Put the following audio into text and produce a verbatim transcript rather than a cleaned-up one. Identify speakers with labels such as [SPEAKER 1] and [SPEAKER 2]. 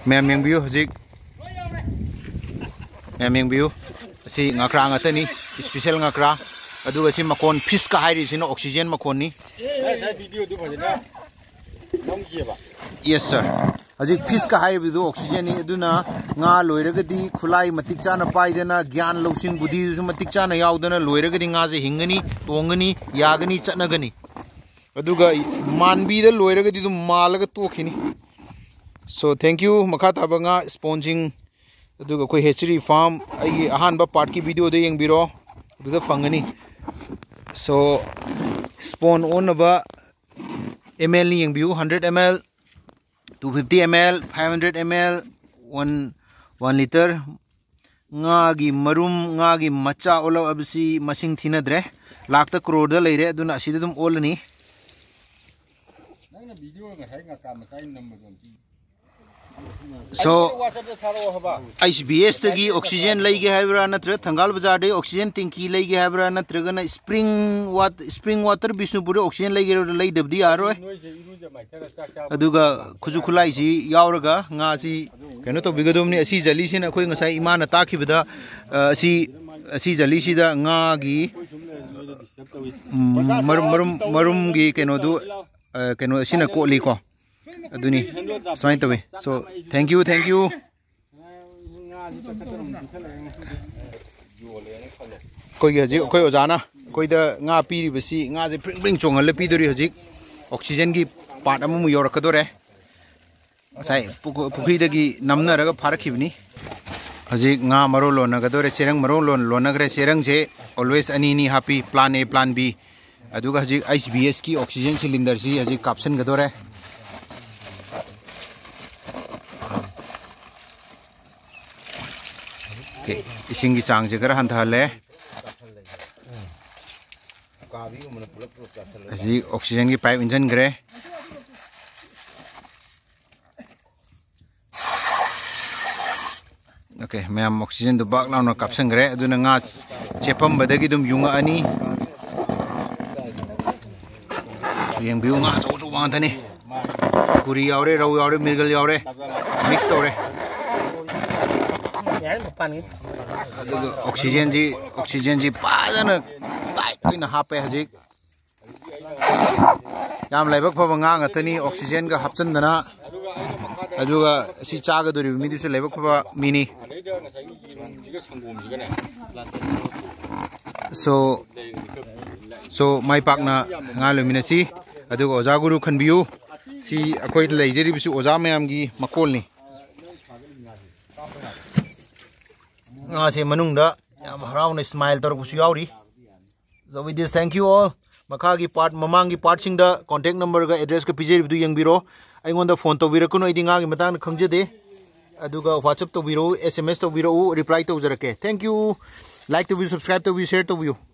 [SPEAKER 1] ma'am यंबियो हजिक ma'am यंबियो असी ngakra ngatani special ngakra aduga si makon fish ka hairi sino oxygen makon ni video du bhajana dong ki ba yes sir hajik fish ka hairi du oxygen ni aduna nga loiragadi khulai matik chana paidena gyan losing budi su matik chana yaudana loiragadi nga je hingani tongani yagani chatnagani aduga manbi da loiragadi du malaga tokhini so thank you makha tabanga sponging aduga koi hatchery farm ai ahan ba part ki video de yeng biro aduda fangani so spawn on ba ml ni yeng biu one hundred milliliters two hundred fifty milliliters five hundred milliliters one one liter nga gi marum nga gi macha ola absi masing thinadre lakta crore da leire aduna asida dum olani nang na video nga hai nga ka masai number so H B S tagi oxygen lagi haibra natra thangal bazar de oxygen tanki lagi haibra natra gana spring wat spring water Bishnupur oxygen lagi lai dabdi aro aduga khuju khulai si yauraga nga si keno to bigadom ni asi jali sin akhoi ngasai imana takhibada asi asi jali si da nga gi marum marum marum gi keno du keno sina ko li ko aduni smile to so thank you thank you koi haji koi ojana koi da nga piri basi nga je pring pring chongal le pidori haji oxygen gi part amu yorakadore sai pukhi dagi namna raga pharakhibni haji nga maro lona gadore cherang maro lon lona gre cherang je always ani ni happy plan A plan B aduga haji H B S ki oxygen cylinder si haji caption gadore okay ising gi chang je gar han thale haji oxygen gi pipe engine gre okay ma'am oxygen du bak launa kapsang gre aduna nga chepam badagi dum yunga ani yang biu nga chau chau bang thani kuri yaure rau yaure mirgal yaure mix tore aduga oxygen ji oxygen ji pajana tight oina hape hajik yam laibak phaba nga ngathani oxygen ga hapchan dana aduga si chaga dori mi du se laibak phaba mini so so mai pakna nga lumina si aduga oja guru khanbiu si akoi leijeri bisu oja mayam gi makol ni nga se manung da yam harau na smile tor ku yauri so with this thank you all makha gi part mamang gi part sing da contact number ga address ka pijeri bidu yang biro ai ngon da phone to biro kuno idinga gi matang khangje de aduga whatsapp to biro sms to biro reply to jarake thank you like to view subscribe to view share to view